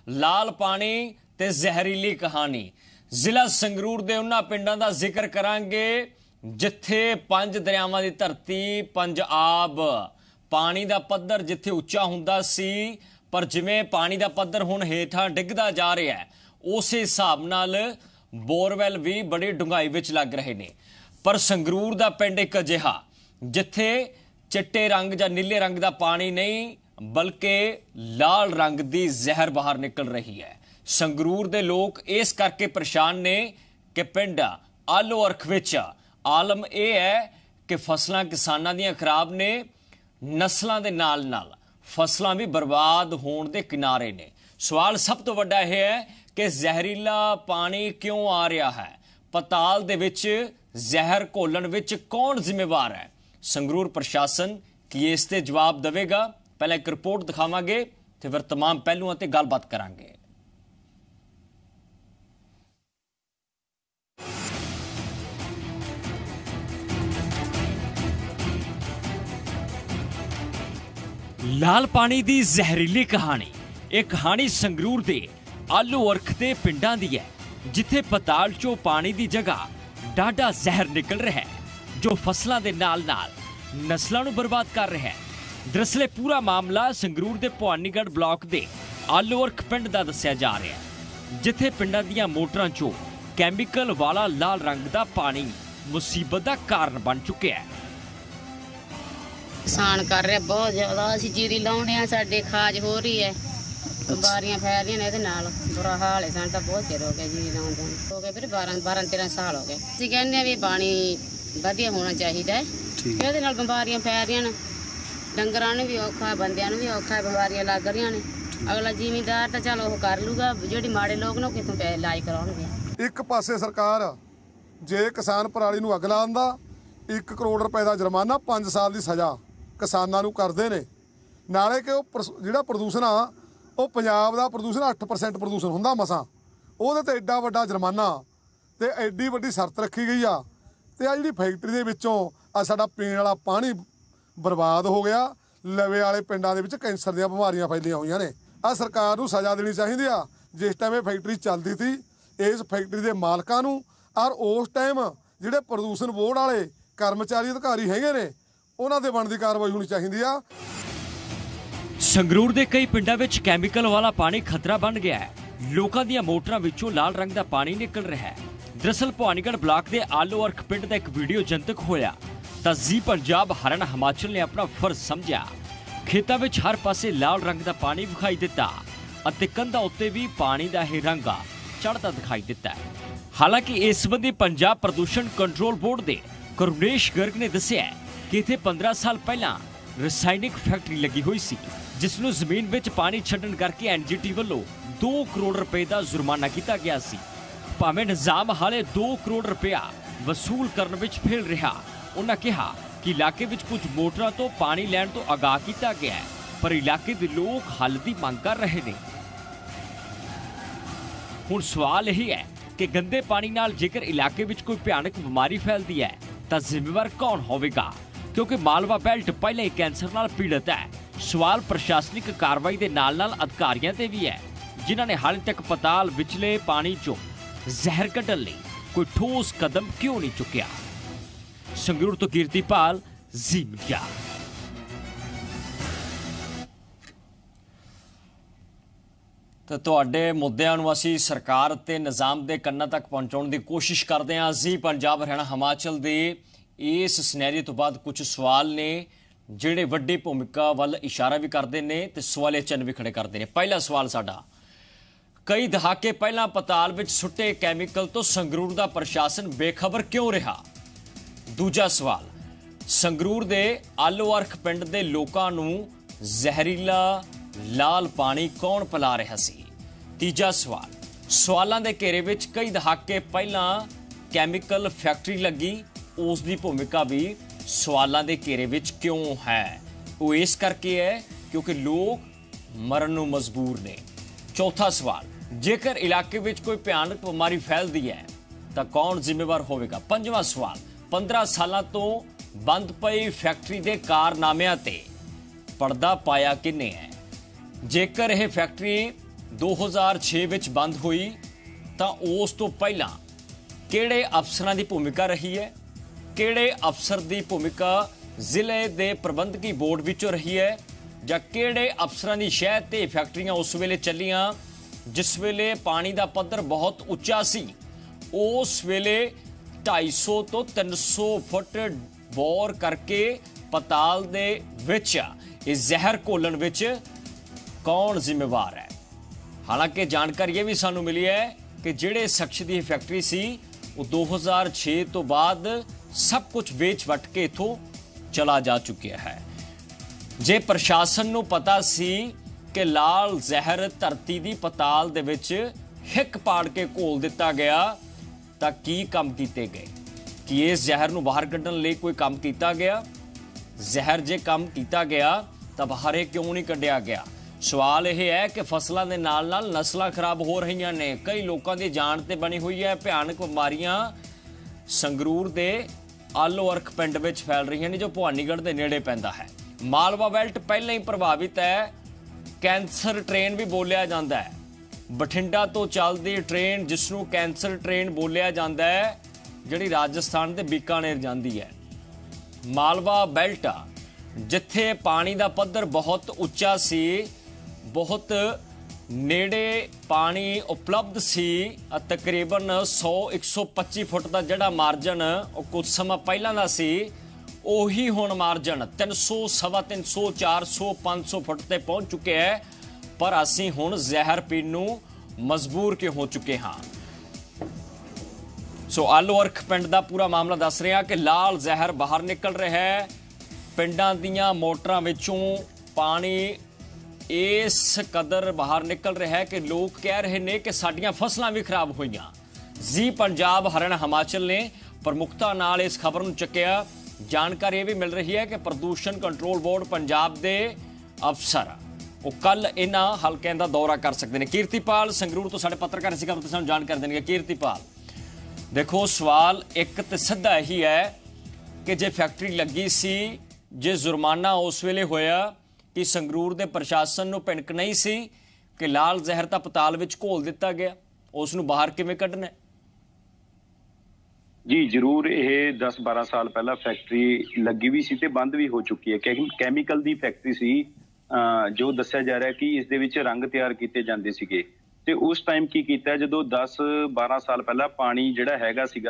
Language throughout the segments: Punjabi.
लाल पानी ते जहरीली कहानी। जिला संगरूर दे उन्हां पिंडां दा जिक्र करांगे जिथे पंज दरियावां दी धरती पंजाब पानी दा पद्धर जिथे उच्चा हुंदा सी, पर जिवें पानी दा पद्धर हुण हेठां डिगदा जा रहा है उस हिसाब नाल बोरवैल भी बड़ी डूंघाई विच लग रहे ने। पर संगरूर दा पिंड एक अजिहा जिथे चिट्टे रंग जां नीले रंग दा पानी नहीं बल्कि लाल रंग दी जहर बाहर निकल रही है। संगरूर दे लोग इस करके परेशान ने कि पिंड आलो अरख विच आलम यह है कि फसलां किसानां दियां खराब ने, नस्लां दे नाल नाल फसलां भी बर्बाद होण दे किनारे ने। सवाल सब तो वड्डा यह है कि जहरीला पानी क्यों आ रहा है, पताल दे विच जहर घोलण विच कौन जिम्मेवार है। संगरूर प्रशासन की इस ते जवाब देवेगा। पहले एक रिपोर्ट दिखावांगे ते फिर तमाम पहलुआं ते गलबात करांगे। लाल पानी दी जहरीली कहानी। एक कहानी संगरूर दे आलो अरख दे पिंडां दी है जिथे पताल चो पानी दी जगह डाडा जहर निकल रहा है जो फसलां दे नाल नाल नस्लां नूं बर्बाद कर रहा है। दरअसल पूरा मामला संगरूर दे भवानीगढ़ ब्लॉक दे आलो अरख पिंड दा दस्सिया जा रहा है जिथे पिंडां दियां मोटरां चो कैमिकल वाला लाल रंग दा पानी मुसीबत दा कारण बन चुकिया है। नुकसान कर रहा बहुत ज्यादा। असीं जीरी लाउने आ, साडे खाज हो रही है, बीमारियां फैल रही ने, नाल बुरा हाल है। सानू तां बहुत चिर हो गया जीरी लाउंदे हो गए, फिर 12-13 साल हो गए। असीं कहने भी पानी वधिया होना चाहिए, ਇਹਦੇ ਨਾਲ बीमारियां फैल रही ने, डंगरां नूं भी औखा, बंदियां नूं भी औखा, बीमारियां लग रही ने। अगला जिमीदार तां चल ओह कर लूगा, ਜਿਹੜੇ ਮਾੜੇ ਲੋਕ ਨੇ ਕਿਥੋਂ ਪੈਸੇ ਇਲਾਜ ਕਰਾਉਣਗੇ। ਇੱਕ ਪਾਸੇ ਸਰਕਾਰ ਜੇ ਕਿਸਾਨ ਪਰਾਲੀ ਨੂੰ ਅੱਗ ਲਾਉਂਦਾ 1 ਕਰੋੜ ਰੁਪਏ ਦਾ ਜੁਰਮਾਨਾ, 5 ਸਾਲ ਦੀ ਸਜ਼ਾ ਕਿਸਾਨਾਂ ਨੂੰ ਕਰਦੇ ਨੇ। ਨਾਲੇ ਕਿ ਉਹ ਜਿਹੜਾ ਪ੍ਰਦੂਸ਼ਣ ਆ ਉਹ ਪੰਜਾਬ ਦਾ ਪ੍ਰਦੂਸ਼ਣ 8% ਪ੍ਰਦੂਸ਼ਣ ਹੁੰਦਾ ਮਸਾਂ, ਉਹਦੇ ਤੇ ਐਡਾ ਵੱਡਾ ਜੁਰਮਾਨਾ ਤੇ ਐਡੀ ਵੱਡੀ ਸ਼ਰਤ ਰੱਖੀ ਗਈ ਆ। ਤੇ ਆ ਜਿਹੜੀ ਫੈਕਟਰੀ ਦੇ ਵਿੱਚੋਂ ਆ ਸਾਡਾ ਪੀਣ ਵਾਲਾ ਪਾਣੀ ਬਰਬਾਦ ਹੋ ਗਿਆ। ਲਵੇ ਵਾਲੇ ਪਿੰਡਾਂ ਦੇ ਵਿੱਚ ਕੈਂਸਰ ਦੀਆਂ ਬਿਮਾਰੀਆਂ ਫੈਲੀਆਂ ਹੋਈਆਂ ਨੇ। ਆ ਸਰਕਾਰ ਨੂੰ ਸਜ਼ਾ ਦੇਣੀ ਚਾਹੀਦੀ ਆ। ਜਿਸ ਟਾਈਮ ਇਹ ਫੈਕਟਰੀ ਚੱਲਦੀ ਸੀ ਇਸ ਫੈਕਟਰੀ ਦੇ ਮਾਲਕਾਂ ਨੂੰ, ਔਰ ਉਸ ਟਾਈਮ ਜਿਹੜੇ ਪ੍ਰਦੂਸ਼ਣ ਬੋਰਡ ਵਾਲੇ ਕਰਮਚਾਰੀ ਅਧਿਕਾਰੀ ਹੈਗੇ ਨੇ ਉਹਨਾਂ ਦੇ ਬਣਦੀ ਕਾਰਵਾਈ ਹੋਣੀ ਚਾਹੀਦੀ ਆ। ਸੰਗਰੂਰ ਦੇ ਕਈ ਪਿੰਡਾਂ ਵਿੱਚ ਕੈਮੀਕਲ ਵਾਲਾ ਪਾਣੀ ਖਤਰਾ ਬਣ ਗਿਆ ਹੈ। ਲੋਕਾਂ ਦੀਆਂ ਮੋਟਰਾਂ ਵਿੱਚੋਂ ਲਾਲ ਰੰਗ ਦਾ ਪਾਣੀ ਨਿਕਲ ਰਿਹਾ ਹੈ। दरअसल भवानीगढ़ ब्लॉक के आलो अरख पिंड का एक वीडियो जनतक होया तां जी पंजाब हरियाणा हिमाचल ने अपना फर्ज समझा। खेतों में हर पासे लाल रंग का पानी विखाई दिता अते कंधां उत्ते भी पानी का ही रंग चढ़ता दिखाई दिता है। हालांकि इस संबंधी पंजाब प्रदूषण कंट्रोल बोर्ड के करुणेश गर्ग ने दस्सिया कि इत्थे 15 साल पहला रसायनिक फैक्ट्री लगी हुई सी जिसनूं जमीन विच पानी छड्डण करके एनजीटी वालों 2 करोड़ रुपए का जुर्माना किया गया सी। भावें निजाम हाले 2 करोड़ रुपया वसूल करने विच फेल रहा। उन्होंने कहा कि इलाके विच कुछ मोटरां तो पानी लैण तो आगाह किया गया है, पर इलाके के लोग हल की मांग कर रहे हैं। हुण सवाल यही है कि गंदे पानी नाल जेकर इलाके विच कोई भयानक बीमारी फैलती है तो जिम्मेवार कौन होवेगा, क्योंकि मालवा बेल्ट पहले ही कैंसर नाल पीड़ित है। सवाल प्रशासनिक कार्रवाई के नाल नाल अधिकारियों ते भी है जिन्होंने हाले तक पताल विचले पानी चो जहर कढण लई कोई ठोस कदम क्यों नहीं चुकिया। संगरूर तो कीर्तिपाल, जी मीडिया। तो तुहाडे मुद्दिआं नूं असीं सरकार ते निज़ाम दे कन्नां तक पहुंचाउण दी कोशिश करदे हां। जी पंजाब हरियाणा हिमाचल दे इस सिनेरियो तो बाद कुछ सवाल ने जिहड़े वड्डी भूमिका वल इशारा भी करदे ने ते सवाले चिन्ह भी खड़े करदे ने। पहला सवाल साडा, कई दहाके पहला पताल विच सुट्टे कैमिकल तो संगरूर दा प्रशासन बेखबर क्यों रहा। दूजा सवाल, संगरूर दे आलो अरख पिंड दे लोकां नूं जहरीला लाल पानी कौन पिला रहा सी। तीजा सवाल, सवालों के घेरे विच कई दहाके पहला कैमिकल फैक्ट्री लगी, उस दी भूमिका भी सवालों के घेरे विच क्यों है। वो इस करके है क्योंकि लोग मरन नूं मजबूर ने। चौथा सवाल, जेकर इलाके विच कोई भयानक बीमारी फैलती है तो कौन जिम्मेवार होवेगा। पंजवां सवाल, 15 सालों तो बंद पई फैक्ट्री के कारनामिਆਂ ते पर्दा पाया किन्ने है। जेकर यह फैक्ट्री 2006 ਵਿੱਚ ਬੰਦ ਹੋਈ ਤਾਂ ਉਸ ਤੋਂ ਪਹਿਲਾਂ ਕਿਹੜੇ ਅਫਸਰਾਂ ਦੀ ਭੂਮਿਕਾ ਰਹੀ ਹੈ, ਕਿਹੜੇ ਅਫਸਰ ਦੀ ਭੂਮਿਕਾ ਜ਼ਿਲ੍ਹੇ ਦੇ ਪ੍ਰਬੰਧਕੀ ਬੋਰਡ ਵਿੱਚੋਂ ਰਹੀ ਹੈ, ਜਾਂ ਕਿਹੜੇ ਅਫਸਰਾਂ ਦੀ ਸ਼ਹਿ ਤੇ ਫੈਕਟਰੀਆਂ ਉਸ ਵੇਲੇ ਚੱਲੀਆਂ ਜਿਸ ਵੇਲੇ ਪਾਣੀ ਦਾ ਪੱਧਰ ਬਹੁਤ ਉੱਚਾ ਸੀ। ਉਸ ਵੇਲੇ 250 ਤੋਂ 300 ਫੁੱਟ ਬੋਰ ਕਰਕੇ ਪਤਾਲ ਦੇ ਵਿੱਚ ਇਹ ਜ਼ਹਿਰ ਘੋਲਣ ਵਿੱਚ ਕੌਣ ਜ਼ਿੰਮੇਵਾਰ ਹੈ। ਹਾਲਾਂਕਿ ਜਾਣਕਾਰੀ ਇਹ ਵੀ ਸਾਨੂੰ ਮਿਲੀ ਹੈ ਕਿ ਜਿਹੜੇ ਸ਼ਖਸ ਦੀ ਫੈਕਟਰੀ ਸੀ ਉਹ 2006 ਤੋਂ ਬਾਅਦ ਸਭ ਕੁਝ ਵੇਚ ਵਟ ਕੇ ਇਥੋਂ ਚਲਾ ਜਾ ਚੁੱਕਿਆ ਹੈ। ਜੇ ਪ੍ਰਸ਼ਾਸਨ ਨੂੰ ਪਤਾ ਸੀ ਕਿ ਲਾਲ ਜ਼ਹਿਰ ਧਰਤੀ ਦੀ ਪਤਾਲ ਦੇ ਵਿੱਚ ਹਿੱਕ ਪਾੜ ਕੇ ਘੋਲ ਦਿੱਤਾ ਗਿਆ ਤਾਂ ਕੀ ਕੰਮ ਕੀਤੇ ਗਏ? ਕਿ ਇਸ ਜ਼ਹਿਰ ਨੂੰ ਬਾਹਰ ਕੱਢਣ ਲਈ ਕੋਈ ਕੰਮ ਕੀਤਾ ਗਿਆ? ਜ਼ਹਿਰ ਜੇ ਕੰਮ ਕੀਤਾ ਗਿਆ ਤਾਂ ਬਾਹਰ ਕਿਉਂ ਨਹੀਂ ਕੱਢਿਆ ਗਿਆ? ਸਵਾਲ ਇਹ ਹੈ ਕਿ ਫਸਲਾਂ ਦੇ ਨਾਲ-ਨਾਲ ਨਸਲਾਂ ਖਰਾਬ ਹੋ ਰਹੀਆਂ ਨੇ, ਕਈ ਲੋਕਾਂ ਦੀ ਜਾਨ ਤੇ ਬਣੀ ਹੋਈ ਹੈ। ਭਿਆਨਕ ਬਿਮਾਰੀਆਂ ਸੰਗਰੂਰ ਦੇ ਆਲੋ ਅਰਖ ਪਿੰਡ ਵਿੱਚ ਫੈਲ ਰਹੀਆਂ ਨੇ ਜੋ ਭਵਾਨੀਗੜ੍ਹ ਦੇ ਨੇੜੇ ਪੈਂਦਾ ਹੈ। ਮਾਲਵਾ ਬੈਲਟ ਪਹਿਲਾਂ ਹੀ ਪ੍ਰਭਾਵਿਤ ਹੈ। ਕੈਂਸਰ ਟ੍ਰੇਨ ਵੀ ਬੋਲਿਆ ਜਾਂਦਾ ਹੈ। ਬਠਿੰਡਾ ਤੋਂ ਚੱਲਦੀ ਟ੍ਰੇਨ ਜਿਸ ਨੂੰ ਕੈਂਸਰ ਟ੍ਰੇਨ ਬੋਲਿਆ ਜਾਂਦਾ ਹੈ, ਜਿਹੜੀ ਰਾਜਸਥਾਨ ਦੇ ਬੀਕਾਨੇਰ ਜਾਂਦੀ ਹੈ। ਮਾਲਵਾ ਬੈਲਟ ਜਿੱਥੇ ਪਾਣੀ ਦਾ ਪੱਧਰ ਬਹੁਤ ਉੱਚਾ ਸੀ, ਬਹੁਤ ਨੇੜੇ ਪਾਣੀ ਉਪਲਬਧ ਸੀ, ਤਕਰੀਬਨ 100-125 ਫੁੱਟ ਦਾ ਜਿਹੜਾ ਮਾਰਜਨ ਉਹ ਕੁਝ ਸਮਾਂ ਪਹਿਲਾਂ ਦਾ ਸੀ, ਉਹੀ ਹੁਣ ਮਾਰਜਨ 300, 350, 400, 500 ਫੁੱਟ ਤੇ ਪਹੁੰਚ ਚੁੱਕਿਆ ਹੈ। ਪਰ ਅਸੀਂ ਹੁਣ ਜ਼ਹਿਰ ਪੀਣ ਨੂੰ ਮਜਬੂਰ ਕਿਉਂ ਹੋ ਚੁੱਕੇ ਹਾਂ? ਸੋ ਆਲੋ ਅਰਖ ਪਿੰਡ ਦਾ ਪੂਰਾ ਮਾਮਲਾ ਦੱਸ ਰਿਹਾ ਕਿ ਲਾਲ ਜ਼ਹਿਰ ਬਾਹਰ ਨਿਕਲ ਰਿਹਾ ਹੈ। ਪਿੰਡਾਂ ਦੀਆਂ ਮੋਟਰਾਂ ਵਿੱਚੋਂ ਪਾਣੀ ਇਸ ਕਦਰ ਬਾਹਰ ਨਿਕਲ ਰਿਹਾ ਹੈ ਕਿ ਲੋਕ ਕਹਿ ਰਹੇ ਨੇ ਕਿ ਸਾਡੀਆਂ ਫਸਲਾਂ ਵੀ ਖਰਾਬ ਹੋਈਆਂ। ਜੀ ਪੰਜਾਬ, ਹਰਿਆਣਾ, ਹਿਮਾਚਲ ਨੇ ਪ੍ਰਮੁਖਤਾ ਨਾਲ ਇਸ ਖਬਰ ਨੂੰ ਚੱਕਿਆ। ਜਾਣਕਾਰੀ ਇਹ ਵੀ ਮਿਲ ਰਹੀ ਹੈ ਕਿ ਪ੍ਰਦੂਸ਼ਣ ਕੰਟਰੋਲ ਬੋਰਡ ਪੰਜਾਬ ਦੇ ਅਫਸਰ ਉਹ ਕੱਲ ਇਹਨਾਂ ਹਲਕਿਆਂ ਦਾ ਦੌਰਾ ਕਰ ਸਕਦੇ ਨੇ। ਕੀਰਤੀਪਾਲ ਸੰਗਰੂਰ ਤੋਂ ਸਾਡੇ ਪੱਤਰਕਾਰ ਇਸ ਖਬਰ ਤੋਂ ਸਾਨੂੰ ਜਾਣਕਾਰੀ ਦੇਣਗੇ। ਕੀਰਤੀਪਾਲ, ਦੇਖੋ ਸਵਾਲ ਇੱਕ ਤੇ ਸਿੱਧਾ ਇਹੀ ਹੈ ਕਿ ਜੇ ਫੈਕਟਰੀ ਲੱਗੀ ਸੀ, ਜੇ ਜੁਰਮਾਨਾ ਉਸ ਵੇਲੇ ਹੋਇਆ ਕਿ ਸੰਗਰੂਰ ਦੇ ਪ੍ਰਸ਼ਾਸਨ ਨੂੰ ਭਿਣਕ ਨਹੀਂ ਸੀ ਕਿ ਲਾਲ ਜ਼ਹਿਰ ਤਾਂ ਪਤਾਲ ਵਿੱਚ ਘੋਲ ਦਿੱਤਾ ਗਿਆ, ਉਸ ਨੂੰ ਬਾਹਰ ਕਿਵੇਂ ਕੱਢਣਾ? ਜੀ ਜ਼ਰੂਰ, ਇਹ 10-12 ਸਾਲ ਪਹਿਲਾਂ ਫੈਕਟਰੀ ਲੱਗੀ ਵੀ ਸੀ ਤੇ ਬੰਦ ਵੀ ਹੋ ਚੁੱਕੀ ਹੈ। ਕੈਮੀਕਲ ਦੀ ਫੈਕਟਰੀ ਸੀ ਜੋ ਦੱਸਿਆ ਜਾ ਰਿਹਾ ਕਿ ਇਸ ਦੇ ਵਿੱਚ ਰੰਗ ਤਿਆਰ ਕੀਤੇ ਜਾਂਦੇ ਸੀਗੇ। ਤੇ ਉਸ ਟਾਈਮ ਕੀ ਕੀਤਾ, ਜਦੋਂ 10-12 ਸਾਲ ਪਹਿਲਾਂ ਪਾਣੀ ਜਿਹੜਾ ਹੈਗਾ ਸੀਗਾ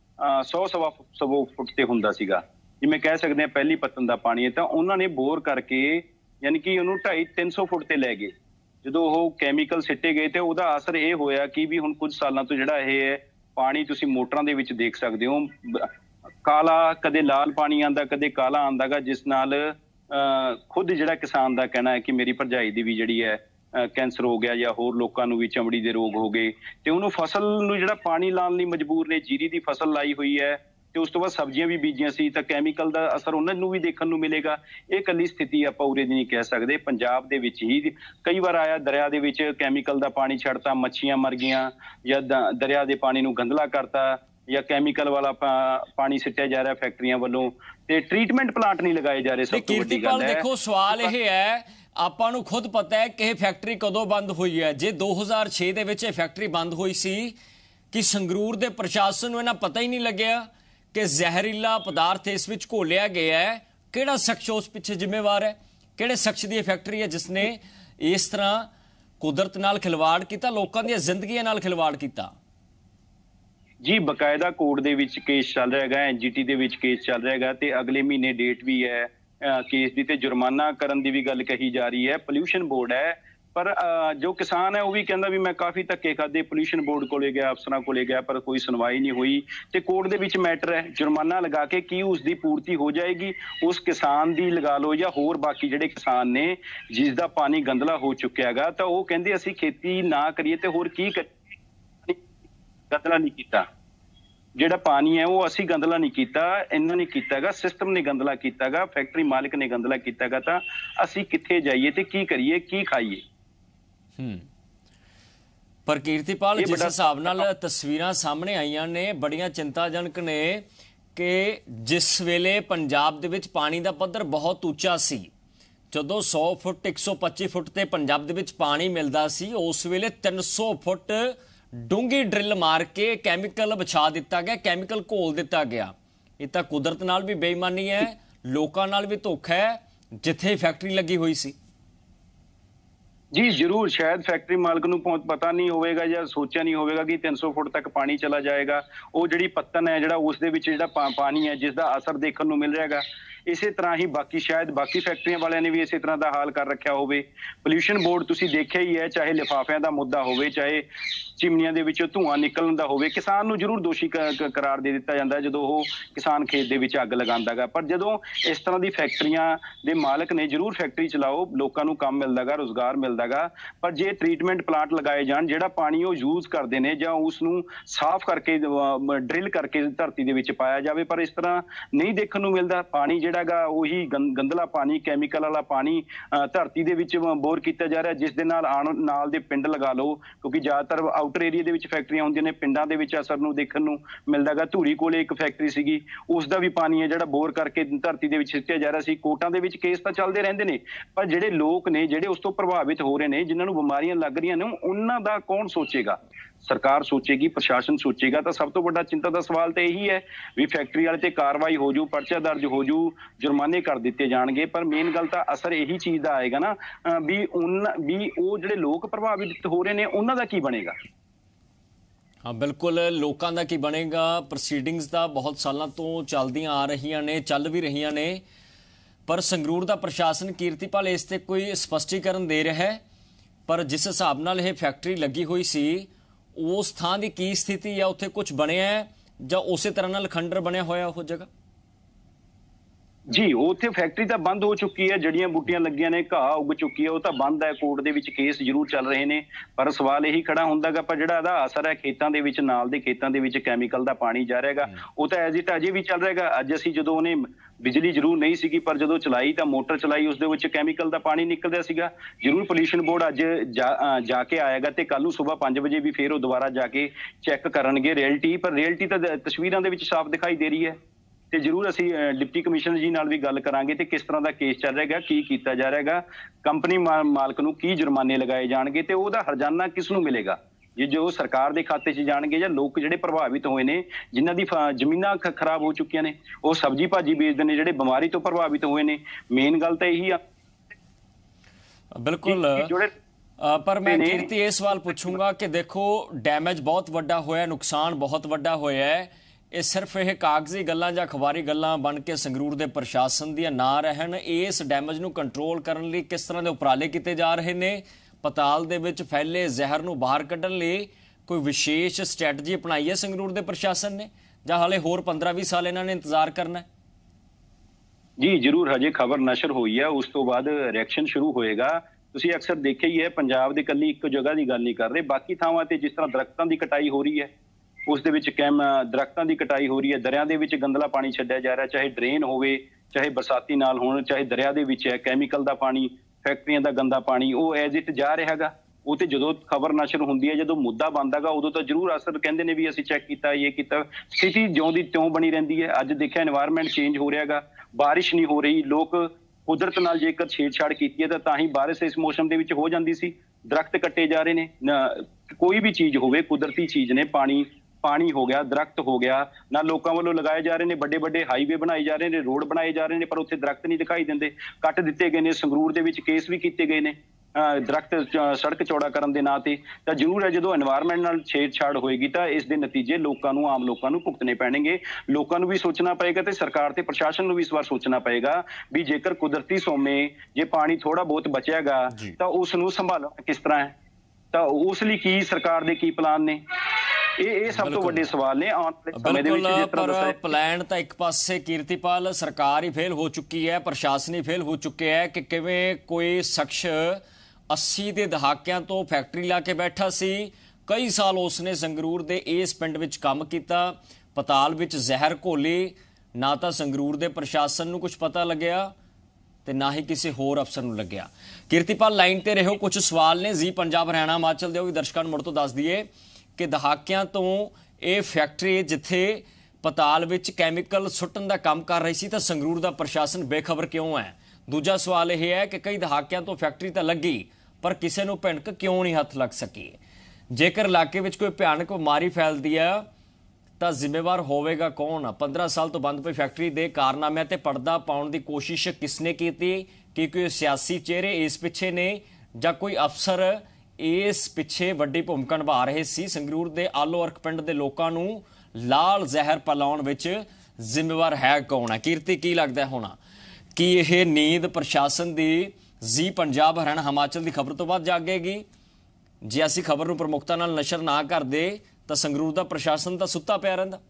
100-125 ਫੁੱਟ ਤੇ ਹੁੰਦਾ ਸੀਗਾ, ਜਿਵੇਂ ਕਹਿ ਸਕਦੇ ਹਾਂ ਪਹਿਲੀ ਪੱਤਨ ਦਾ ਪਾਣੀ ਹੈ, ਤਾਂ ਉਹਨਾਂ ਨੇ ਬੋਰ ਕਰਕੇ ਯਾਨੀ ਕਿ ਉਹਨੂੰ 250-300 ਫੁੱਟ ਤੇ ਲੈ ਗਏ। ਜਦੋਂ ਉਹ ਕੈਮੀਕਲ ਸਿੱਟੇ ਗਏ ਤੇ ਉਹਦਾ ਅਸਰ ਇਹ ਹੋਇਆ ਕਿ ਵੀ ਹੁਣ ਕੁਝ ਸਾਲਾਂ ਤੋਂ ਜਿਹੜਾ ਇਹ ਹੈ ਪਾਣੀ ਤੁਸੀਂ ਮੋਟਰਾਂ ਦੇ ਵਿੱਚ ਦੇਖ ਸਕਦੇ ਹੋ, ਕਾਲਾ, ਕਦੇ ਲਾਲ ਪਾਣੀ ਆਂਦਾ, ਕਦੇ ਕਾਲਾ ਆਂਦਾਗਾ, ਜਿਸ ਨਾਲ ਖੁਦ ਜਿਹੜਾ ਕਿਸਾਨ ਦਾ ਕਹਿਣਾ ਹੈ ਕਿ ਮੇਰੀ ਭਰਜਾਈ ਦੀ ਵੀ ਜਿਹੜੀ ਹੈ ਕੈਂਸਰ ਹੋ ਗਿਆ ਜਾਂ ਹੋਰ ਲੋਕਾਂ ਨੂੰ ਵੀ ਚਮੜੀ ਦੇ ਰੋਗ ਹੋ ਗਏ। ਤੇ ਉਹਨੂੰ ਫਸਲ ਨੂੰ ਜਿਹੜਾ ਪਾਣੀ ਲਾਉਣ ਲਈ ਮਜਬੂਰ ਨੇ। ਜੀਰੀ ਦੀ ਫਸਲ ਲਾਈ ਹੋਈ ਹੈ ਤੇ ਉਸ ਤੋਂ ਬਾਅਦ ਸਬਜ਼ੀਆਂ ਵੀ ਬੀਜੀਆਂ ਸੀ, ਤਾਂ ਕੈਮੀਕਲ ਦਾ ਅਸਰ ਉਹਨਾਂ ਨੂੰ ਵੀ ਦੇਖਣ ਨੂੰ ਮਿਲੇਗਾ। ਇਹ ਇਕੱਲੀ ਸਥਿਤੀ ਆਪਾਂ ਉਰੇ ਦੀ ਨਹੀਂ ਕਹਿ ਸਕਦੇ, ਪੰਜਾਬ ਦੇ ਵਿੱਚ ਹੀ ਕਈ ਵਾਰ ਆਇਆ, ਦਰਿਆ ਦੇ ਵਿੱਚ ਕੈਮੀਕਲ ਦਾ ਪਾਣੀ ਛੱਡਤਾ, ਮੱਛੀਆਂ ਮਰ ਗਈਆਂ, ਜਾਂ ਦਰਿਆ ਦੇ ਪਾਣੀ ਨੂੰ ਗੰਧਲਾ ਕਰਤਾ, ਜਾਂ ਕੈਮੀਕਲ ਵਾਲਾ ਪਾਣੀ ਸਿੱਟਿਆ ਜਾ ਰਿਹਾ ਫੈਕਟਰੀਆਂ ਵੱਲੋਂ, ਤੇ ਟ੍ਰੀਟਮੈਂਟ ਪਲਾਂਟ ਨਹੀਂ ਲਗਾਏ ਜਾ ਰਹੇ। ਸਭ ਤੋਂ ਵੱਡੀ ਗੱਲ ਹੈ, ਦੇਖੋ ਸਵਾਲ ਇਹ ਹੈ, ਆਪਾਂ ਨੂੰ ਖੁਦ ਪਤਾ ਹੈ ਕਿ ਇਹ ਫੈਕਟਰੀ ਕਦੋਂ ਬੰਦ ਹੋਈ ਹੈ। ਜੇ 2006 ਦੇ ਵਿੱਚ ਇਹ ਫੈਕਟਰੀ ਬੰਦ ਹੋਈ ਸੀ ਕਿ ਸੰਗਰੂਰ ਦੇ ਪ੍ਰਸ਼ਾਸਨ ਨੂੰ ਇਹਨਾਂ ਪਤਾ ਹੀ ਨਹੀਂ ਲੱਗਿਆ ਕਿ ਜ਼ਹਿਰੀਲਾ ਪਦਾਰਥ ਇਸ ਵਿੱਚ ਘੋਲਿਆ ਗਿਆ ਹੈ? ਕਿਹੜਾ ਸ਼ਖਸ ਉਸ ਪਿੱਛੇ ਜ਼ਿੰਮੇਵਾਰ ਹੈ? ਕਿਹੜੇ ਸ਼ਖਸ ਦੀ ਇਹ ਫੈਕਟਰੀ ਹੈ ਜਿਸ ਨੇ ਇਸ ਤਰ੍ਹਾਂ ਕੁਦਰਤ ਨਾਲ ਖਿਲਵਾੜ ਕੀਤਾ, ਲੋਕਾਂ ਦੀਆਂ ਜ਼ਿੰਦਗੀਆਂ ਨਾਲ ਖਿਲਵਾੜ ਕੀਤਾ? ਜੀ ਬਕਾਇਦਾ ਕੋਰਟ ਦੇ ਵਿੱਚ ਕੇਸ ਚੱਲ ਰਿਹਾ ਹੈਗਾ, ਐਨਜੀਟੀ ਦੇ ਵਿੱਚ ਕੇਸ ਚੱਲ ਰਿਹਾ ਹੈਗਾ, ਤੇ ਅਗਲੇ ਮਹੀਨੇ ਡੇਟ ਵੀ ਹੈ ਕੇਸ ਦੀ, ਤੇ ਜੁਰਮਾਨਾ ਕਰਨ ਦੀ ਵੀ ਗੱਲ ਕਹੀ ਜਾ ਰਹੀ ਹੈ। ਪੋਲਿਊਸ਼ਨ ਬੋਰਡ ਹੈ, ਪਰ ਜੋ ਕਿਸਾਨ ਹੈ ਉਹ ਵੀ ਕਹਿੰਦਾ ਵੀ ਮੈਂ ਕਾਫੀ ਧੱਕੇ ਖਾਦੇ, ਪੋਲਿਊਸ਼ਨ ਬੋਰਡ ਕੋਲੇ ਗਿਆ, ਅਫਸਰਾਂ ਕੋਲੇ ਗਿਆ, ਪਰ ਕੋਈ ਸੁਣਵਾਈ ਨਹੀਂ ਹੋਈ। ਤੇ ਕੋਰਟ ਦੇ ਵਿੱਚ ਮੈਟਰ ਹੈ, ਜੁਰਮਾਨਾ ਲਗਾ ਕੇ ਕੀ ਉਸ ਦੀ ਪੂਰਤੀ ਹੋ ਜਾਏਗੀ? ਉਸ ਕਿਸਾਨ ਦੀ ਲਗਾ ਲਓ ਜਾਂ ਹੋਰ ਬਾਕੀ ਜਿਹੜੇ ਕਿਸਾਨ ਨੇ ਜਿਸ ਦਾ ਪਾਣੀ ਗੰਦਲਾ ਹੋ ਚੁੱਕਿਆ ਹੈਗਾ, ਤਾਂ ਉਹ ਕਹਿੰਦੇ ਅਸੀਂ ਖੇਤੀ ਨਾ ਕਰੀਏ ਤੇ ਹੋਰ ਕੀ ਕਰੀਏ। ਗੰਦਲਾ ਨਹੀਂ ਕੀਤਾ, ਜਿਹੜਾ ਪਾਣੀ ਹੈ ਉਹ ਅਸੀਂ ਗੰਦਲਾ ਨਹੀਂ ਕੀਤਾ, ਇਹਨਾਂ ਨੇ ਕੀਤਾ ਹੈਗਾ, ਸਿਸਟਮ ਨੇ ਗੰਦਲਾ ਕੀਤਾ ਹੈਗਾ, ਫੈਕਟਰੀ ਮਾਲਕ ਨੇ ਗੰਦਲਾ ਕੀਤਾ ਹੈਗਾ, ਤਾਂ ਅਸੀਂ ਕਿੱਥੇ ਜਾਈਏ ਤੇ ਕੀ ਕਰੀਏ, ਕੀ ਖਾਈਏ? ਪਰ ਕੀਰਤੀਪਾਲ, ਜਿਸ ਹਿਸਾਬ ਨਾਲ ਤਸਵੀਰਾਂ ਸਾਹਮਣੇ ਆਈਆਂ ਨੇ, ਬੜੀਆਂ ਚਿੰਤਾਜਨਕ ਨੇ ਕਿ ਜਿਸ ਵੇਲੇ ਪੰਜਾਬ ਦੇ ਵਿੱਚ ਪਾਣੀ ਦਾ ਪੱਧਰ ਬਹੁਤ ਉੱਚਾ ਸੀ ਜਦੋਂ 100 ਫੁੱਟ 125 ਫੁੱਟ ਤੇ ਪੰਜਾਬ ਦੇ ਵਿੱਚ ਪਾਣੀ ਮਿਲਦਾ ਸੀ, ਉਸ ਵੇਲੇ 300 ਫੁੱਟ ਡੂੰਘੀ ਡਰਿੱਲ ਮਾਰ ਕੇ ਕੈਮੀਕਲ ਵਿਛਾ ਦਿੱਤਾ ਗਿਆ, ਕੈਮੀਕਲ ਘੋਲ ਦਿੱਤਾ ਗਿਆ। ਇਹ ਤਾਂ ਕੁਦਰਤ ਨਾਲ ਵੀ ਬੇਈਮਾਨੀ ਹੈ, ਲੋਕਾਂ ਨਾਲ ਵੀ ਧੋਖਾ ਹੈ ਜਿੱਥੇ ਫੈਕਟਰੀ ਲੱਗੀ ਹੋਈ ਸੀ। ਜੀ ਜ਼ਰੂਰ, ਸ਼ਾयद ਫੈਕਟਰੀ ਮਾਲਕ ਨੂੰ ਪਤਾ ਨਹੀਂ ਹੋਵੇਗਾ ਜਾਂ ਸੋਚਿਆ ਨਹੀਂ ਹੋਵੇਗਾ ਕਿ 300 ਫੁੱਟ ਤੱਕ ਪਾਣੀ ਚਲਾ ਜਾਏਗਾ। ਉਹ ਜਿਹੜੀ ਪੱਤਨ ਹੈ, ਜਿਹੜਾ ਉਸ ਦੇ ਵਿੱਚ ਜਿਹੜਾ ਪਾਣੀ ਹੈ, ਜਿਸ ਦਾ ਅਸਰ ਦੇਖਣ ਨੂੰ ਮਿਲ ਰਿਹਾਗਾ। ਇਸੇ ਤਰ੍ਹਾਂ ਹੀ ਸ਼ਾਇਦ ਬਾਕੀ ਫੈਕਟਰੀਆਂ ਵਾਲਿਆਂ ਨੇ ਵੀ ਇਸੇ ਤਰ੍ਹਾਂ ਦਾ ਹਾਲ ਕਰ ਰੱਖਿਆ ਹੋਵੇ। ਪੋਲਿਊਸ਼ਨ ਬੋਰਡ ਤੁਸੀਂ ਦੇਖਿਆ ਹੀ ਹੈ, ਚਾਹੇ ਲਿਫਾਫਿਆਂ ਦਾ ਮੁੱਦਾ ਹੋਵੇ, ਚਾਹੇ ਚਿਮਨੀਆਂ ਦੇ ਵਿੱਚੋਂ ਧੂੰਆਂ ਨਿਕਲਣ ਦਾ ਹੋਵੇ, ਕਿਸਾਨ ਨੂੰ ਜ਼ਰੂਰ ਦੋਸ਼ੀ ਕਰਾਰ ਦੇ ਦਿੱਤਾ ਜਾਂਦਾ ਜਦੋਂ ਉਹ ਕਿਸਾਨ ਖੇਤ ਦੇ ਵਿੱਚ ਅੱਗ ਲਗਾਉਂਦਾਗਾ। ਪਰ ਜਦੋਂ ਇਸ ਤਰ੍ਹਾਂ ਦੀ ਫੈਕਟਰੀਆਂ ਦੇ ਮਾਲਕ ਨੇ ਜ਼ਰੂਰ ਫੈਕਟਰੀ ਚਲਾਓ, ਲੋਕਾਂ ਨੂੰ ਕੰਮ ਮਿਲਦਾਗਾ, ਰੁਜ਼ਗਾਰ ਮਿਲਦਾਗਾ, ਪਰ ਜੇ ਟ੍ਰੀਟਮੈਂਟ ਪਲਾਂਟ ਲਗਾਏ ਜਾਣ, ਜਿਹੜਾ ਪਾਣੀ ਉਹ ਯੂਜ਼ ਕਰਦੇ ਨੇ ਜਾਂ ਉਸ ਨੂੰ ਸਾਫ਼ ਕਰਕੇ ਡਰਿਲ ਕਰਕੇ ਧਰਤੀ ਦੇ ਵਿੱਚ ਪਾਇਆ ਜਾਵੇ, ਪਰ ਇਸ ਤਰ੍ਹਾਂ ਨਹੀਂ ਦੇਖਣ ਨੂੰ ਮਿਲਦਾ। ਪਾਣੀ ਜਿਹੜਾਗਾ ਉਹੀ ਗੰਦਲਾ ਪਾਣੀ, ਕੈਮੀਕਲ ਵਾਲਾ ਪਾਣੀ ਧਰਤੀ ਦੇ ਵਿੱਚ ਬੋਰ ਕੀਤਾ ਜਾ ਰਿਹਾ, ਜਿਸ ਦੇ ਨਾਲ ਦੇ ਪਿੰਡ ਲਗਾ ਲਓ, ਕਿਉਂਕਿ ਜ਼ਿਆਦਾਤਰ ਆਊਟਰ ਏਰੀਆ ਦੇ ਵਿੱਚ ਫੈਕਟਰੀਆਂ ਹੁੰਦੀਆਂ ਨੇ, ਪਿੰਡਾਂ ਦੇ ਵਿੱਚ ਅਸਰ ਨੂੰ ਦੇਖਣ ਨੂੰ ਮਿਲਦਾਗਾ। ਧੂਰੀ ਕੋਲੇ ਇੱਕ ਫੈਕਟਰੀ ਸੀਗੀ, ਉਸ ਦਾ ਵੀ ਪਾਣੀ ਹੈ ਜਿਹੜਾ ਬੋਰ ਕਰਕੇ ਧਰਤੀ ਦੇ ਵਿੱਚ ਸਿੱਟਿਆ ਜਾ ਰਿਹਾ ਸੀ। ਕੋਰਟਾਂ ਦੇ ਵਿੱਚ ਕੇਸ ਤਾਂ ਚੱਲਦੇ ਰਹਿੰਦੇ ਨੇ, ਪਰ ਜਿਹੜੇ ਲੋਕ ਨੇ ਜਿਹੜੇ ਉਸ ਤੋਂ ਪ੍ਰਭਾਵਿਤ ਹੋ ਰਹੇ ਨੇ, ਜਿਨ੍ਹਾਂ ਨੂੰ ਬਿਮਾਰੀਆਂ ਲੱਗ ਰਹੀਆਂ ਨੇ, ਉਹਨਾਂ ਦਾ ਕੌਣ ਸੋਚੇਗਾ? ਸਰਕਾਰ ਸੋਚੇਗੀ, ਪ੍ਰਸ਼ਾਸਨ ਸੋਚੇਗਾ। ਤਾਂ ਸਭ ਤੋਂ ਵੱਡਾ ਚਿੰਤਾ ਦਾ ਸਵਾਲ ਤਾਂ ਇਹੀ ਹੈ ਵੀ ਫੈਕਟਰੀ ਵਾਲੇ ਤੇ ਕਾਰਵਾਈ ਹੋ ਜੂ, ਪਰਚਾ ਦਰਜ ਹੋ ਜੂ, ਜੁਰਮਾਨੇ ਕਰ ਦਿੱਤੇ ਜਾਣਗੇ, ਪਰ ਮੇਨ ਗੱਲ ਤਾਂ ਅਸਰ ਇਹੀ ਚੀਜ਼ ਦਾ ਆਏਗਾ ਨਾ ਵੀ ਉਹ ਜਿਹੜੇ ਲੋਕ ਪ੍ਰਭਾਵਿਤ ਹੋ ਰਹੇ ਨੇ ਉਹਨਾਂ ਦਾ ਕੀ ਬਣੇਗਾ। ਹਾਂ ਬਿਲਕੁਲ, ਲੋਕਾਂ ਦਾ ਕੀ ਬਣੇਗਾ। ਪ੍ਰੋਸੀਡਿੰਗਸ ਦਾ ਬਹੁਤ ਸਾਲਾਂ ਤੋਂ ਚੱਲਦੀਆਂ ਆ ਰਹੀਆਂ ਨੇ, ਚੱਲ ਵੀ ਰਹੀਆਂ ਨੇ, ਪਰ ਸੰਗਰੂਰ ਦਾ ਪ੍ਰਸ਼ਾਸਨ ਕੀਰਤੀਪਾਲ ਇਸ ਤੇ ਕੋਈ ਸਪਸ਼ਟੀਕਰਨ ਦੇ ਰਿਹਾ ਹੈ। ਪਰ ਜਿਸ ਹਿਸਾਬ ਨਾਲ ਇਹ ਫੈਕਟਰੀ ਲੱਗੀ ਹੋਈ ਸੀ, ਉਸ ਥਾਂ ਦੀ ਕੀ ਸਥਿਤੀ ਹੈ? ਉੱਥੇ ਕੁਝ ਬਣਿਆ ਜਾਂ ਉਸੇ ਤਰ੍ਹਾਂ ਨਾਲ ਖੰਡਰ ਬਣਿਆ ਹੋਇਆ ਉਹ ਜਗ੍ਹਾ? ਜੀ ਉੱਥੇ ਫੈਕਟਰੀ ਤਾਂ ਬੰਦ ਹੋ ਚੁੱਕੀ ਹੈ, ਜੜੀਆਂ ਬੂਟੀਆਂ ਲੱਗੀਆਂ ਨੇ, ਘਾਹ ਉੱਗ ਚੁੱਕੀ ਹੈ, ਉਹ ਤਾਂ ਬੰਦ ਹੈ। ਕੋਰਟ ਦੇ ਵਿੱਚ ਕੇਸ ਜ਼ਰੂਰ ਚੱਲ ਰਹੇ ਨੇ, ਪਰ ਸਵਾਲ ਇਹੀ ਖੜਾ ਹੁੰਦਾਗਾ ਪਰ ਜਿਹੜਾ ਇਹਦਾ ਅਸਰ ਹੈ ਖੇਤਾਂ ਦੇ ਵਿੱਚ, ਨਾਲ ਦੇ ਖੇਤਾਂ ਦੇ ਵਿੱਚ ਕੈਮੀਕਲ ਦਾ ਪਾਣੀ ਜਾ ਰਿਹਾਗਾ, ਉਹ ਤਾਂ ਐਜ਼ ਇਟ ਅਜੇ ਵੀ ਚੱਲ ਰਿਹਾਗਾ। ਅੱਜ ਅਸੀਂ ਜਦੋਂ ਉਹਨੇ ਬਿਜਲੀ ਜ਼ਰੂਰ ਨਹੀਂ ਸੀਗੀ, ਪਰ ਜਦੋਂ ਚਲਾਈ ਤਾਂ ਮੋਟਰ ਚਲਾਈ, ਉਸ ਦੇ ਵਿੱਚ ਕੈਮੀਕਲ ਦਾ ਪਾਣੀ ਨਿਕਲਦਾ ਸੀਗਾ। ਜ਼ਰੂਰ ਪੋਲਿਊਸ਼ਨ ਬੋਰਡ ਅੱਜ ਜਾ ਕੇ ਆਏਗਾ ਤੇ ਕੱਲ ਨੂੰ ਸਵੇਰ 5 ਵਜੇ ਵੀ ਫੇਰ ਉਹ ਦੁਬਾਰਾ ਜਾ ਕੇ ਚੈੱਕ ਕਰਨਗੇ ਰਿਐਲਿਟੀ, ਪਰ ਰਿਐਲਿਟੀ ਤਾਂ ਤਸਵੀਰਾਂ ਦੇ ਵਿੱਚ ਸਾਫ਼ ਦਿਖਾਈ ਦੇ ਰਹੀ ਹੈ। ਤੇ ਜ਼ਰੂਰ ਅਸੀਂ ਡਿਪਟੀ ਕਮਿਸ਼ਨਰ ਜੀ ਨਾਲ ਵੀ ਗੱਲ ਕਰਾਂਗੇ ਤੇ ਕਿਸ ਤਰ੍ਹਾਂ ਦਾ ਕੇਸ ਚੱਲ ਰਿਹਾਗਾ, ਕੀ ਕੀਤਾ ਜਾ ਰਿਹਾਗਾ, ਕੰਪਨੀ ਮਾਲਕ ਨੂੰ ਕੀ ਜੁਰਮਾਨੇ ਲਗਾਏ ਜਾਣਗੇ ਤੇ ਉਹਦਾ ਹਰਜਾਨਾ ਕਿਸ ਨੂੰ ਮਿਲੇਗਾ। ਜੋ ਸਰਕਾਰ ਦੇ ਖਾਤੇ 'ਚ ਜਾਣਗੇ ਜਾਂ ਲੋਕ ਜਿਹੜੇ ਪ੍ਰਭਾਵਿਤ ਹੋਏ ਨੇ, ਜਿਨ੍ਹਾਂ ਦੀ ਜ਼ਮੀਨਾਂ ਖਰਾਬ ਹੋ ਚੁੱਕੀਆਂ ਨੇ, ਉਹ ਸਬਜ਼ੀ ਭਾਜੀ ਵੇਚਦੇ ਨੇ, ਜਿਹੜੇ ਬਿਮਾਰੀ ਤੋਂ ਪ੍ਰਭਾਵਿਤ ਹੋਏ ਨੇ, ਮੇਨ ਗੱਲ ਤਾਂ ਇਹੀ ਆ। ਬਿਲਕੁਲ, ਪਰ ਮੈਂ ਕੀਰਤੀ ਇਹ ਸਵਾਲ ਪੁੱਛੂੰਗਾ ਕਿ ਦੇਖੋ ਡੈਮੇਜ ਬਹੁਤ ਵੱਡਾ ਹੋਇਆ, ਨੁਕਸਾਨ ਬਹੁਤ ਵੱਡਾ ਹੋਇਆ ਹੈ, ਇਹ ਸਿਰਫ ਇਹ ਕਾਗਜ਼ੀ ਗੱਲਾਂ ਜਾਂ ਅਖਬਾਰੀ ਗੱਲਾਂ ਬਣ ਕੇ ਸੰਗਰੂਰ ਦੇ ਪ੍ਰਸ਼ਾਸਨ ਦੀਆਂ ਨਾ ਰਹਿਣ। ਇਸ ਡੈਮੇਜ ਨੂੰ ਕੰਟਰੋਲ ਕਰਨ ਲਈ ਕਿਸ ਤਰ੍ਹਾਂ ਦੇ ਉਪਰਾਲੇ ਕੀਤੇ ਜਾ ਰਹੇ ਨੇ? ਪਤਾਲ ਦੇ ਵਿੱਚ ਫੈਲੇ ਜ਼ਹਿਰ ਨੂੰ ਬਾਹਰ ਕੱਢਣ ਲਈ ਕੋਈ ਵਿਸ਼ੇਸ਼ ਸਟ੍ਰੈਟਜੀ ਅਪਣਾਈ ਹੈ ਸੰਗਰੂਰ ਦੇ ਪ੍ਰਸ਼ਾਸਨ ਨੇ, ਜਾਂ ਹਾਲੇ ਹੋਰ 15-20 ਸਾਲ ਇਹਨਾਂ ਨੇ ਇੰਤਜ਼ਾਰ ਕਰਨਾ ਹੈ? ਜੀ ਜ਼ਰੂਰ, ਹਜੇ ਖਬਰ ਨਸ਼ਰ ਹੋਈ ਹੈ, ਉਸ ਤੋਂ ਬਾਅਦ ਰਿਐਕਸ਼ਨ ਸ਼ੁਰੂ ਹੋਏਗਾ। ਤੁਸੀਂ ਅਕਸਰ ਦੇਖਿਆ ਹੀ ਹੈ, ਪੰਜਾਬ ਦੇ ਇਕੱਲੀ ਇੱਕ ਜਗ੍ਹਾ ਦੀ ਗੱਲ ਨਹੀਂ ਕਰ ਰਹੇ, ਬਾਕੀ ਥਾਵਾਂ ਤੇ ਜਿਸ ਤਰ੍ਹਾਂ ਦਰਖਤਾਂ ਦੀ ਕਟਾਈ ਹੋ ਰਹੀ ਹੈ, ਉਸ ਦੇ ਵਿੱਚ ਦਰਖਤਾਂ ਦੀ ਕਟਾਈ ਹੋ ਰਹੀ ਹੈ, ਦਰਿਆ ਦੇ ਵਿੱਚ ਗੰਦਲਾ ਪਾਣੀ ਛੱਡਿਆ ਜਾ ਰਿਹਾ, ਚਾਹੇ ਡਰੇਨ ਹੋਵੇ, ਚਾਹੇ ਬਰਸਾਤੀ ਨਾਲ ਹੋਣ, ਚਾਹੇ ਦਰਿਆ ਦੇ ਵਿੱਚ ਹੈ ਕੈਮੀਕਲ ਦਾ ਪਾਣੀ, ਫੈਕਟਰੀਆਂ ਦਾ ਗੰਦਾ ਪਾਣੀ, ਉਹ ਐਜ਼ ਇਟ ਜਾ ਰਿਹਾਗਾ। ਉਹ ਤੇ ਜਦੋਂ ਖਬਰ ਨਸ਼ਰ ਹੁੰਦੀ ਹੈ, ਜਦੋਂ ਮੁੱਦਾ ਬਣਦਾਗਾ, ਉਦੋਂ ਤਾਂ ਜ਼ਰੂਰ ਅਸਰ ਕਹਿੰਦੇ ਨੇ ਵੀ ਅਸੀਂ ਚੈੱਕ ਕੀਤਾ, ਇਹ ਕੀਤਾ, ਸਥਿਤੀ ਜਿਉਂ ਦੀ ਤਿਉਂ ਬਣੀ ਰਹਿੰਦੀ ਹੈ। ਅੱਜ ਦੇਖਿਆ এনवायरमेंट ਚੇਂਜ ਹੋ ਰਿਹਾਗਾ, ਬਾਰਿਸ਼ ਨਹੀਂ ਹੋ ਰਹੀ, ਲੋਕ ਕੁਦਰਤ ਨਾਲ ਜੇਕਰ ਛੇੜਛਾੜ ਕੀਤੀ ਹੈ ਤਾਂ ਹੀ ਬਾਰਿਸ਼ ਇਸ ਮੌਸਮ ਦੇ ਵਿੱਚ ਹੋ ਜਾਂਦੀ ਸੀ। ਦਰਖਤ ਕੱਟੇ ਜਾ ਰਹੇ ਨੇ, ਕੋਈ ਵੀ ਚੀਜ਼ ਹੋਵੇ ਕੁਦਰਤੀ ਚੀਜ਼ ਨੇ, ਪਾਣੀ ਹੋ ਗਿਆ, ਦਰਖਤ ਹੋ ਗਿਆ, ਨਾ ਲੋਕਾਂ ਵੱਲੋਂ ਲਗਾਏ ਜਾ ਰਹੇ ਨੇ, ਵੱਡੇ ਵੱਡੇ ਹਾਈਵੇ ਬਣਾਏ ਜਾ ਰਹੇ ਨੇ, ਰੋਡ ਬਣਾਏ ਜਾ ਰਹੇ ਨੇ, ਪਰ ਉੱਥੇ ਦਰਖਤ ਨਹੀਂ ਦਿਖਾਈ ਦਿੰਦੇ, ਕੱਟ ਦਿੱਤੇ ਗਏ ਨੇ। ਸੰਗਰੂਰ ਦੇ ਵਿੱਚ ਕੇਸ ਵੀ ਕੀਤੇ ਗਏ ਨੇ ਦਰਖਤ ਸੜਕ ਚੌੜਾ ਕਰਨ ਦੇ ਨਾਂ ਤੇ। ਤਾਂ ਜ਼ਰੂਰ ਹੈ ਜਦੋਂ এনवायरमेंट ਨਾਲ ਛੇੜਛਾੜ ਹੋਏਗੀ ਤਾਂ ਇਸ ਦੇ ਨਤੀਜੇ ਲੋਕਾਂ ਨੂੰ, ਆਮ ਲੋਕਾਂ ਨੂੰ ਭੁਗਤਣੇ ਪੈਣਗੇ। ਲੋਕਾਂ ਨੂੰ ਵੀ ਸੋਚਣਾ ਪਏਗਾ ਤੇ ਸਰਕਾਰ ਤੇ ਪ੍ਰਸ਼ਾਸਨ ਨੂੰ ਵੀ ਇਸ ਵਾਰ ਸੋਚਣਾ ਪਏਗਾ ਵੀ ਜੇਕਰ ਕੁਦਰਤੀ ਸੋਮੇ ਜੇ ਪਾਣੀ ਥੋੜਾ ਬਹੁਤ ਬਚਿਆਗਾ ਤਾਂ ਉਸ ਨੂੰ ਸੰਭਾਲਣਾ ਕਿਸ ਤਰ੍ਹਾਂ ਹੈ, ਤਾਂ ਉਸ ਲਈ ਕੀ ਸਰਕਾਰ ਦੇ ਕੀ ਪਲਾਨ ਨੇ, ਇਹ ਸਭ ਤੋਂ ਵੱਡੇ ਸਵਾਲ ਨੇ ਆਉਣ ਵਾਲੇ ਸਮੇਂ ਦੇ ਵਿੱਚ। ਪਰ ਪਲਾਨ ਤਾਂ ਇੱਕ ਪਾਸੇ ਕੀਰਤੀਪਾਲ ਸਰਕਾਰ ਹੀ ਫੇਲ ਹੋ ਚੁੱਕੀ ਹੈ, ਪ੍ਰਸ਼ਾਸਨ ਹੀ ਫੇਲ ਹੋ ਚੁੱਕਿਆ ਹੈ ਕਿ ਕਿਵੇਂ ਕੋਈ ਸ਼ਖਸ 80 ਦੇ ਦਹਾਕਿਆਂ ਤੋਂ ਫੈਕਟਰੀ ਲਾ ਕੇ ਬੈਠਾ ਸੀ, ਕਈ ਸਾਲ ਉਸਨੇ ਸੰਗਰੂਰ ਦੇ ਇਸ ਪਿੰਡ ਵਿੱਚ ਕੰਮ ਕੀਤਾ, ਪਤਾਲ ਵਿੱਚ ਜ਼ਹਿਰ ਘੋਲੀ, ਨਾ ਤਾਂ ਸੰਗਰੂਰ ਦੇ ਪ੍ਰਸ਼ਾਸਨ ਨੂੰ ਕੁਝ ਪਤਾ ਲੱਗਿਆ ਤੇ ਨਾ ਹੀ ਕਿਸੇ ਹੋਰ ਅਫਸਰ ਨੂੰ ਲੱਗਿਆ। ਕੀਰਤੀਪਾਲ ਲਾਈਨ ਤੇ ਰਹੋ, ਕੁਝ ਸਵਾਲ ਨੇ ਜੀ ਪੰਜਾਬ ਹਰਿਆਣਾ ਹਿਮਾਚਲ ਦੇ, ਉਹ ਵੀ ਦਰਸ਼ਕਾਂ ਨੂੰ ਮੁੜ ਤੋਂ ਦੱਸ ਦਈਏ ਕਿ ਦਹਾਕਿਆਂ ਤੋਂ ਇਹ ਫੈਕਟਰੀ ਜਿੱਥੇ ਪਤਾਲ ਵਿੱਚ ਕੈਮੀਕਲ ਸੁੱਟਣ ਦਾ ਕੰਮ ਕਰ ਰਹੀ ਸੀ ਤਾਂ ਸੰਗਰੂਰ ਦਾ ਪ੍ਰਸ਼ਾਸਨ ਬੇਖਬਰ ਕਿਉਂ ਹੈ? दूजा सवाल यह है कि कई दहाकिਆਂ ਤੋਂ फैक्ट्री तो लगी पर किसी ਨੂੰ ਭਿਣਕ क्यों नहीं हथ लग सकी। जेकर इलाके में कोई भयानक बीमारी फैलती है तो जिम्मेवार होवेगा कौन। 15 साल तो बंद पई फैक्ट्री के कारनामे ते पर्दा पाउण की कोशिश किसने की कि कोई सियासी चेहरे इस पिछे ने ਜਾਂ कोई अफसर इस पिछे वड्डी भूमिका निभा रहे सी। संगरूर के आलो अर्क पिंड के लोगों को लाल जहर फैलाउण विच जिम्मेवार है कौन है। कीर्ति की लगता है होना कि यह नींद प्रशासन की जी पंजाब हरियाणा हिमाचल की खबर तो बाद जागेगी। जे असी खबर नूं प्रमुखता नाल नशर ना करदे तो संगरूर का प्रशासन तो सुत्ता पिया रहिंदा।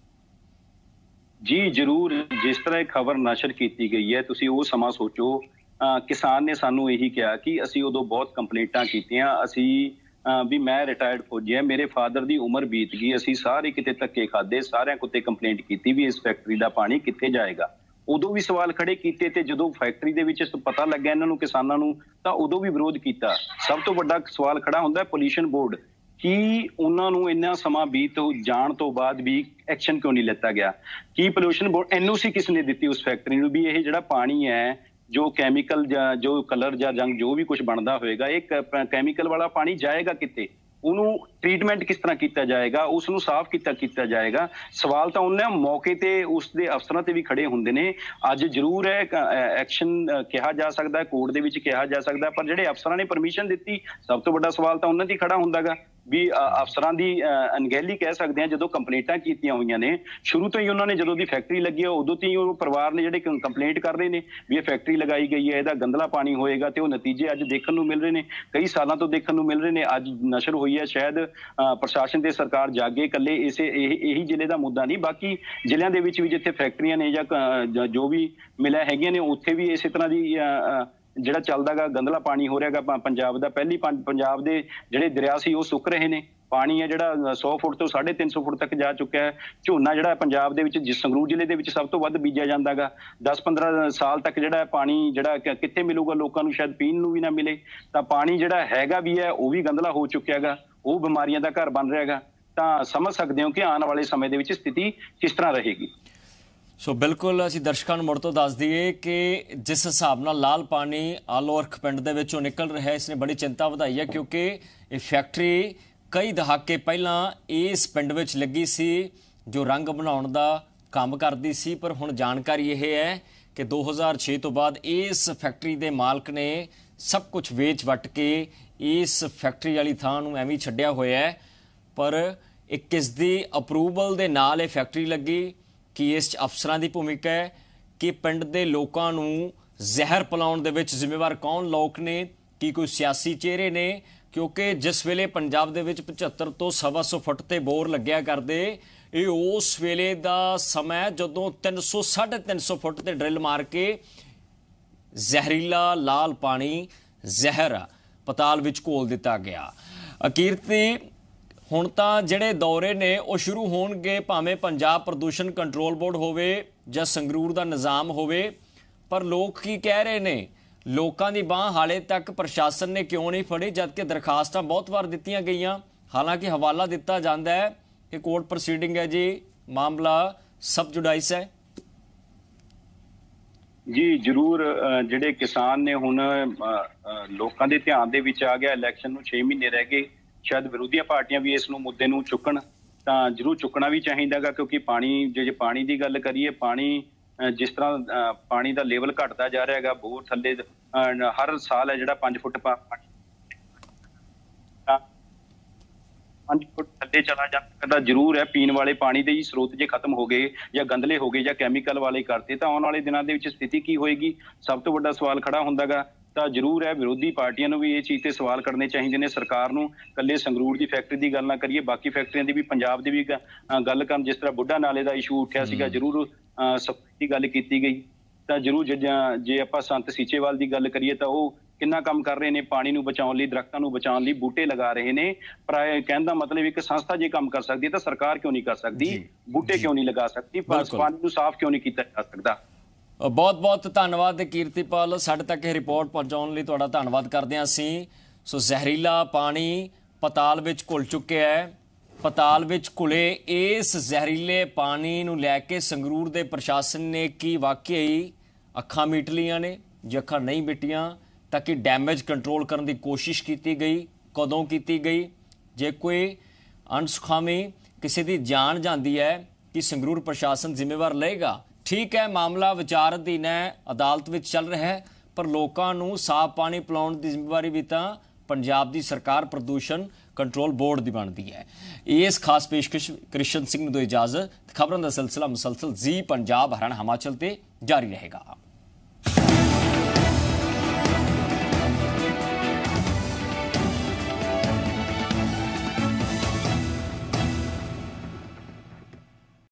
जी जरूर, जिस तरह खबर नशर की गई है तुसीं वो समा सोचो। किसान ने सानू यही कहा कि असी उदों बहुत कंप्लेंटां कीतियां, असी भी मैं रिटायर्ड फौजी है, मेरे फादर की उम्र बीत गई, असी सारे किते धक्के खाधे, सारिਆਂ कुत्ते कंप्लेंट की भी इस फैक्ट्री का पानी कित्थे जाएगा। उदों भी सवाल खड़े किए ते जदों फैक्ट्री दे विच पता लग्या इन्हां नूं किसानां नूं तां उदों भी विरोध किया। सब तो वड्डा सवाल खड़ा हुंदा है पोल्यूशन बोर्ड कि उन्हां नूं इन्ना समा बीत जाण तो बाद भी एक्शन क्यों नहीं लिता गया। कि पोल्यूशन बोर्ड एनओसी किसने दी उस फैक्ट्री नूं भी यह जिहड़ा पानी है जो कैमिकल जो कलर या जंग जो भी कुछ बनता होएगा एक कैमिकल वाला पानी जाएगा किते, ਉਹਨੂੰ ट्रीटमेंट किस तरह किया जाएगा, उसनूं साफ किया जाएगा। सवाल तो उन्हें मौके ते उसके अफसरां ते भी खड़े हुंदे ने। अज जरूर है एक्शन कहा जा सकता है, कोर्ट दे विच कहा जा सकता है, पर जिहड़े अफसरां ने परमिशन दी सब तो वड्डा सवाल तो उन्हां दी खड़ा हुंदा गा भी अफसरां दी अनगहली कह सकते हैं। जो कंप्लेंटां कीतियां होईयां ने शुरू तो ही उन्होंने जो दी फैक्ट्री लगी है उदों तो ही परिवार ने जिहड़े कंप्लेंट कर रहे हैं भी ये फैक्ट्री लगाई गई है, इहदा गंदला पानी होएगा, तो नतीजे अज देखण नूं मिल रहे हैं, कई सालों तो देखण नूं मिल रहे हैं। अज नशर हुई है, शायद प्रशासन ते सरकार जागे। कल्ले इसे यही जिले का मुद्दा नहीं, बाकी जिलिਆਂ ਦੇ ਵਿੱਚ भी जिथे फैक्ट्रियां ने ਜਾਂ जो भी मिलिਆ हैगियां ने उत्थे भी इस तरह की ਜਿਹੜਾ ਚੱਲਦਾ ਗਾ ਗੰਦਲਾ ਪਾਣੀ ਹੋ ਰਿਹਾ ਗਾ ਪੰਜਾਬ ਦਾ। ਪਹਿਲੀ ਪੰਜਾਬ ਦੇ ਜਿਹੜੇ ਦਰਿਆ ਸੀ ਉਹ ਸੁੱਕ ਰਹੇ ਨੇ, ਪਾਣੀ ਹੈ ਜਿਹੜਾ 100 ਫੁੱਟ ਤੋਂ 350 ਫੁੱਟ ਤੱਕ ਜਾ ਚੁੱਕਿਆ ਹੈ। ਝੋਨਾ ਜਿਹੜਾ ਪੰਜਾਬ ਦੇ ਵਿੱਚ ਸੰਗਰੂਰ ਜ਼ਿਲ੍ਹੇ ਦੇ ਵਿੱਚ ਸਭ ਤੋਂ ਵੱਧ ਬੀਜਿਆ ਜਾਂਦਾ ਗਾ। 10-15 ਸਾਲ ਤੱਕ ਜਿਹੜਾ ਪਾਣੀ ਜਿਹੜਾ ਕਿੱਥੇ ਮਿਲੂਗਾ ਲੋਕਾਂ ਨੂੰ, ਸ਼ਾਇਦ ਪੀਣ ਨੂੰ ਵੀ ਨਾ ਮਿਲੇ। ਤਾਂ ਪਾਣੀ ਜਿਹੜਾ ਹੈਗਾ ਵੀ ਹੈ ਉਹ ਵੀ ਗੰਦਲਾ ਹੋ ਚੁੱਕਿਆ ਗਾ, ਉਹ ਬਿਮਾਰੀਆਂ ਦਾ ਘਰ ਬਣ ਰਿਹਾ ਗਾ। ਤਾਂ ਸਮਝ ਸਕਦੇ ਹੋ ਕਿ ਆਉਣ ਵਾਲੇ ਸਮੇਂ ਦੇ ਵਿੱਚ ਸਥਿਤੀ ਕਿਸ ਤਰ੍ਹਾਂ ਰਹੇਗੀ। सो बिल्कुल असीं दर्शकों मुड़ तो दस दईए कि जिस हिसाब नाल लाल पानी आलो अर्क पिंड दे विचों निकल रहा है, इसने बड़ी चिंता वधाई है क्योंकि ये फैक्ट्री कई दहाके पहलां इस पिंड विच लगी सी जो रंग बनाउण दा काम करदी सी। पर हुण जानकारी यह है कि 2006 तो बाद इस फैक्ट्री दे मालक ने सब कुछ वेच वट के इस फैक्ट्री वाली थां नूं एवें छड्डिया होया है। पर एक किस दी अप्रूवल दे नाल ये फैक्ट्री लगी कि इस अफसरां की भूमिका है कि पिंड के लोगों को जहर पिलाउण दे विच जिम्मेवार कौन लोग ने, कि कोई सियासी चेहरे ने। क्योंकि जिस वेले पंजाब दे विच 75 तो 125 फुट ते बोर लग्या करदे, ये उस वेले दा समय जदों 300 350 फुट ते ड्रिल मार के जहरीला लाल पानी जहर पताल विच घोल दिता गया। कीर्ति ਹੁਣ ਤਾਂ ਜਿਹੜੇ ਦੌਰੇ ਨੇ ਉਹ ਸ਼ੁਰੂ ਹੋਣਗੇ, ਭਾਵੇਂ ਪੰਜਾਬ ਪ੍ਰਦੂਸ਼ਣ ਕੰਟਰੋਲ ਬੋਰਡ ਹੋਵੇ ਜਾਂ ਸੰਗਰੂਰ ਦਾ ਨਿਜ਼ਾਮ ਹੋਵੇ। ਪਰ ਲੋਕ ਕੀ ਕਹਿ ਰਹੇ ਨੇ, ਲੋਕਾਂ ਦੀ ਬਾਂਹ ਹਾਲੇ ਤੱਕ ਪ੍ਰਸ਼ਾਸਨ ਨੇ ਕਿਉਂ ਨਹੀਂ ਫੜੀ, ਜਦਕਿ ਦਰਖਾਸਤਾਂ ਬਹੁਤ ਵਾਰ ਦਿੱਤੀਆਂ ਗਈਆਂ। ਹਾਲਾਂਕਿ ਹਵਾਲਾ ਦਿੱਤਾ ਜਾਂਦਾ ਹੈ ਕਿ ਕੋਰਟ ਪ੍ਰੋਸੀਡਿੰਗ ਹੈ ਜੀ, ਮਾਮਲਾ ਸਬ ਜੁਡਾਈਸ ਹੈ। जी जरूर, ਜਿਹੜੇ किसान ने ਹੁਣ ਲੋਕਾਂ ਦੇ ਧਿਆਨ ਦੇ ਵਿੱਚ ਆ ਗਿਆ। ਇਲੈਕਸ਼ਨ ਨੂੰ 6 ਮਹੀਨੇ ਰਹਿ ਗਏ, शायद विरोधी पार्टियां भी इस मुद्दे नूं चुकण तां जरूर चुकना भी चाहिदा गा। क्योंकि पानी जे पानी की गल करिए, पानी जिस तरह पानी का लेवल घटता जा रहा है, बोर थल्ले हर साल है जिहड़ा 5 फुट 5 फुट थल्ले चला जाता। जरूर है पीण वाले पानी के ही स्रोत जे खत्म हो गए या गंदले हो गए या कैमिकल वाले करते तो आने वाले दिनों के स्थिति की होएगी, सब तो वड्डा सवाल खड़ा हुंदा गा। ਤਾਂ ਜ਼ਰੂਰ ਹੈ ਵਿਰੋਧੀ ਪਾਰਟੀਆਂ ਨੂੰ ਵੀ ਇਹ ਚੀਜ਼ ਤੇ ਸਵਾਲ ਕਰਨੇ ਚਾਹੀਦੇ ਨੇ। ਸਰਕਾਰ ਨੂੰ ਕੱਲੇ ਸੰਗਰੂਰ ਦੀ ਫੈਕਟਰੀ ਦੀ ਗੱਲ ਨਾ ਕਰੀਏ, ਬਾਕੀ ਫੈਕਟਰੀਆਂ ਦੀ ਵੀ, ਪੰਜਾਬ ਦੀ ਵੀ ਗੱਲ ਕਰਨ। ਜਿਸ ਤਰ੍ਹਾਂ ਬੁੱਢਾ ਨਾਲੇ ਦਾ ਇਸ਼ੂ ਉੱਠਿਆ ਸੀਗਾ, ਜ਼ਰੂਰ ਸਫਾਈ ਦੀ ਗੱਲ ਕੀਤੀ ਗਈ। ਤਾਂ ਜ਼ਰੂਰ ਜੇ ਆਪਾਂ ਸੰਤ ਸੀਚੇਵਾਲ ਦੀ ਗੱਲ ਕਰੀਏ ਤਾਂ ਉਹ ਕਿੰਨਾ ਕੰਮ ਕਰ ਰਹੇ ਨੇ ਪਾਣੀ ਨੂੰ ਬਚਾਉਣ ਲਈ, ਦਰਖਤਾਂ ਨੂੰ ਬਚਾਉਣ ਲਈ, ਬੂਟੇ ਲਗਾ ਰਹੇ ਨੇ। ਪਰ ਕਹਿਣ ਦਾ ਮਤਲਬ ਇੱਕ ਸੰਸਥਾ ਜੇ ਕੰਮ ਕਰ ਸਕਦੀ ਹੈ ਤਾਂ ਸਰਕਾਰ ਕਿਉਂ ਨਹੀਂ ਕਰ ਸਕਦੀ, ਬੂਟੇ ਕਿਉਂ ਨਹੀਂ ਲਗਾ ਸਕਦੀ, ਪਾਣੀ ਨੂੰ ਸਾਫ਼ ਕਿਉਂ ਨਹੀਂ ਕੀਤਾ ਜਾ ਸਕਦਾ। बहुत बहुत धन्यवाद कीर्तिपाल, साढ़े तक यह रिपोर्ट पहुँचाने लिए तुहाडा धन्यवाद करते हैं असीं। सो जहरीला पानी पताल विच घुल चुक्या है। पताल विच घुले इस जहरीले पानी नूं लैके संगरूर दे प्रशासन ने की वाकई अखां मीट लियां ने। ਜੇ ਅੱਖਾਂ ਨਹੀਂ ਮਿਟੀਆਂ ਤਾਂ ਕਿ ਡੈਮੇਜ ਕੰਟਰੋਲ ਕਰਨ ਦੀ ਕੋਸ਼ਿਸ਼ ਕੀਤੀ ਗਈ, ਕਦੋਂ ਕੀਤੀ गई, ਜੇ ਕੋਈ ਅਣਸੁਖਾਵੀ ਕਿਸੇ ਦੀ ਜਾਨ ਜਾਂਦੀ है कि संगरूर प्रशासन जिम्मेवार लेगा। ठीक है, मामला विचार अधीन है, अदालत में चल रहा है, पर लोगों को साफ पानी पिलाने की जिम्मेवारी भी तो पंजाब की सरकार प्रदूषण कंट्रोल बोर्ड की बनती है। इस खास पेशकश कृष्ण सिंह को दो इजाजत। खबरों का सिलसिला मुसलसल जी पंजाब हरियाणा हिमाचल से जारी रहेगा।